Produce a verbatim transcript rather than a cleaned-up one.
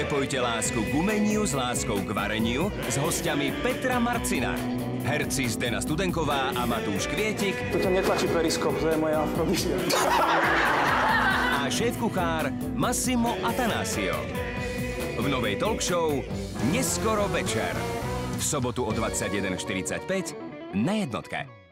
Prepojte lásku k umeniu s láskou k vareniu s hostiami Petra Marcina, herci Zdena Studenková a Matúš Kvietik. To ťa netlačí periskop, to je moja afrodizia. A šéf-kuchár Massimo Atanasio. V novej talk show Neskoro večer. V sobotu o dvadsaťjeden štyridsaťpäť na Jednotke.